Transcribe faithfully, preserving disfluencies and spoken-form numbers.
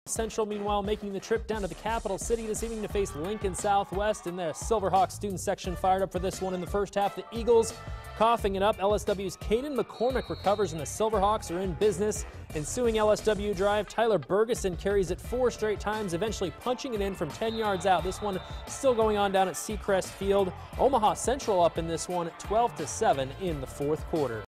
Central, meanwhile, making the trip down to the capital city this evening to face Lincoln Southwest. And the Silverhawks student section fired up for this one in the first half. The Eagles coughing it up. L S W's Caden McCormick recovers, and the Silverhawks are in business. Ensuing L S W drive, Tyler Bergeson carries it four straight times, eventually punching it in from ten yards out. This one still going on down at Seacrest Field. Omaha Central up in this one, twelve to seven in the fourth quarter.